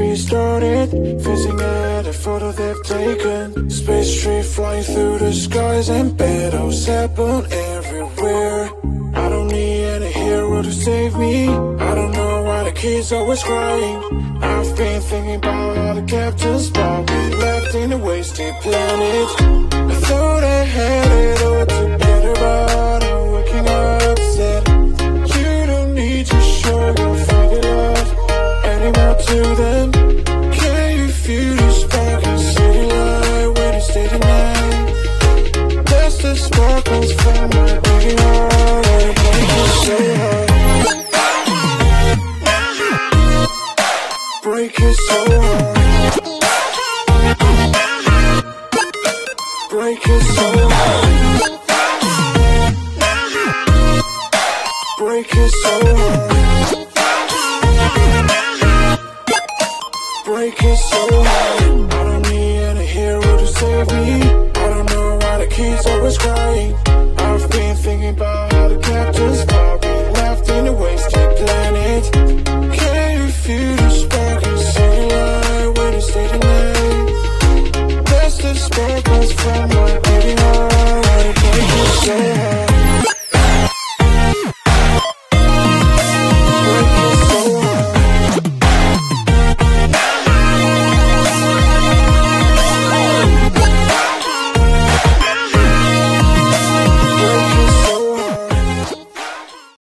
restarted, facing at a photo they've taken. Space tree flying through the skies and battles happen everywhere. I don't need any hero to save me. I don't know why the kids always crying. I've been thinking about all the captains, but we left in a wasted planet. I thought I had it all together, but I'm waking up sad. You don't need to show your fake love anymore to them. Can you feel the spark in city light when you stay tonight? That's the sparkles from my beating heart, and it breaks me so hard. Break it so hard. Break it so hard. Break it so hard. Break it so hard. I don't need any hero to save me. I don't know why the kids always crying. I've been thinking about how the captains thought we left in a wasted planet.